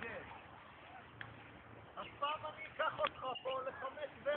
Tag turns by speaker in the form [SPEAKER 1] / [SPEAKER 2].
[SPEAKER 1] אז פעם אני אקח אותך פה ל5 ו...